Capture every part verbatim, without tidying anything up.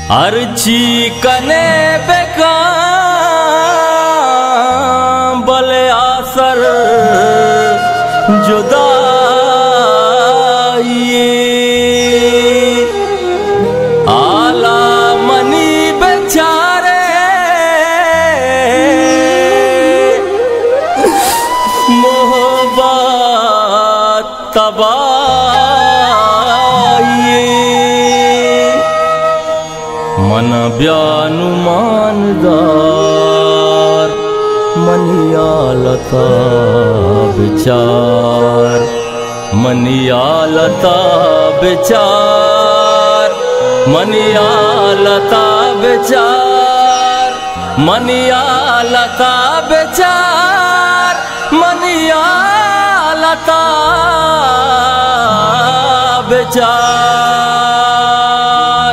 अर्ची कने बेका बले आसर जुदाई आला मनी बेचारे मोहब्बत तबाही मन ब्यानु मानदार मनिया लता विचार मनिया लता विचार मनिया लता विचार मनिया लता विचार मनिया लता विचार।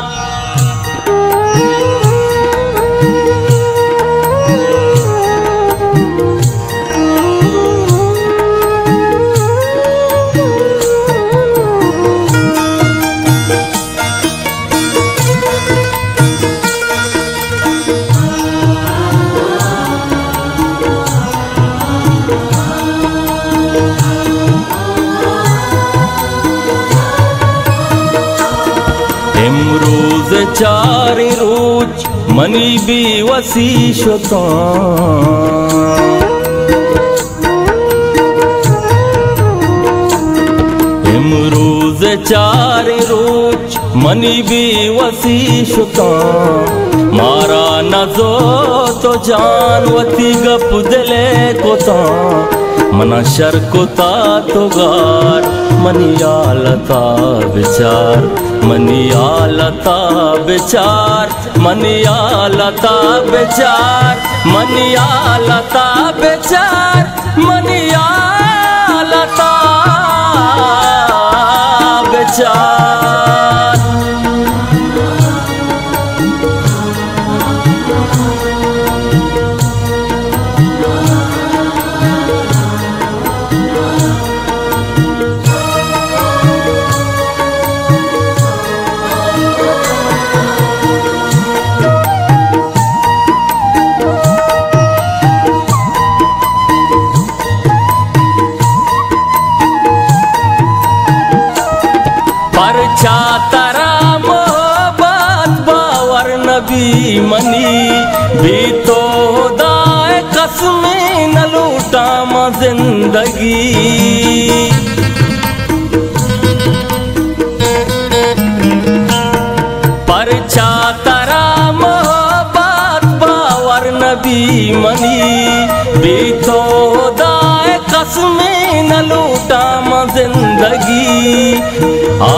इमरूज चार रोज मनी भी वसी शता इमरूज चार रोज मनी भी वसी शता मारा नजो तो जानवती गप दिले कोता मना शर कोता तो गार मनिया लता विचार मनिया लता विचार मनिया लता विचार मनिया लता विचार मनिया लता विचार। परछा तरा मोहब्बत बावर नबी मनी भी तो दाए कसमें न लूटा म जिंदगी परछा तरा मोहब्बत बावर नबी मनी भी तो दाए कसमें न लूटा म जिंदगी आ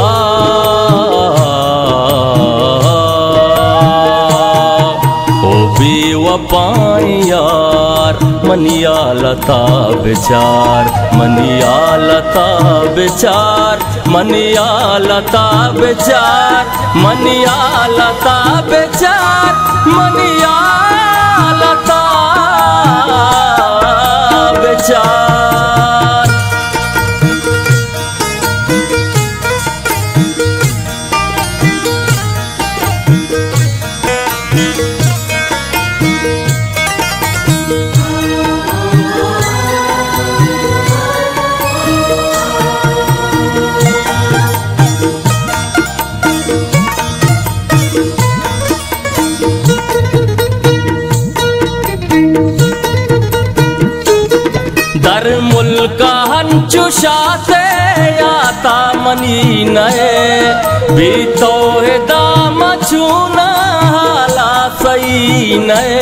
ओ बेवफाई यार मनिया लता विचार मनिया लता विचार मनिया लता विचार मनिया लता विचार मनिया लता विचार। दर मुल्का हंचु शाते याता मनी नए भी तो दाम छूना हाला सही नए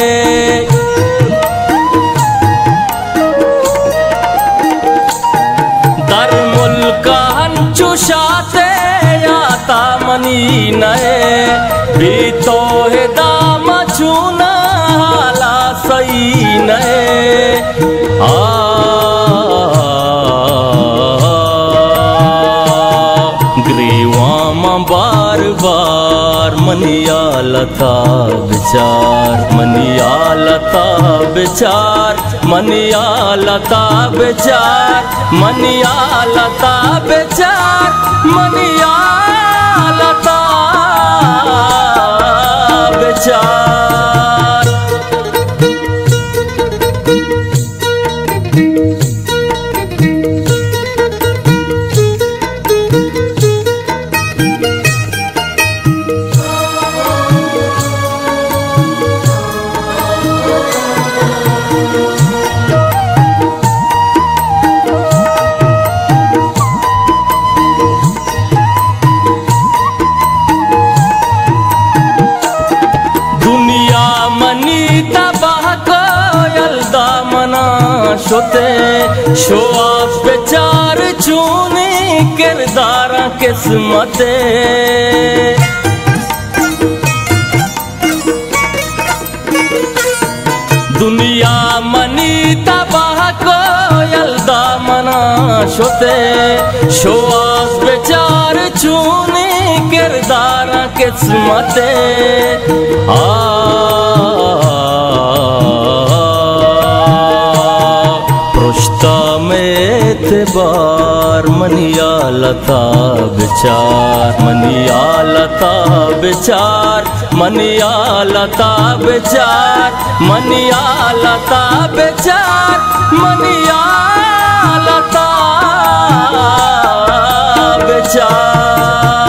दर मुल्का हंचु शाते याता मनी नए भी तो दाम छूना हाला सही नए आ ग्रीवाम बार बार मनिया लता विचार मनिया लता विचार मनिया लता विचार मनिया लता विचार मनिया लता शोआस बेचार चूनी किरदारा किस्मते दुनिया मनी तबाह को यल्दा मना शोते शोआस बेचार चूनी किरदारा किस्मते आ पृष्ठा में तेबार मनिया लता बेचार मनिया लता बेचार मनिया लता बेचार मनिया लता बेचार मनिया लता बेचार।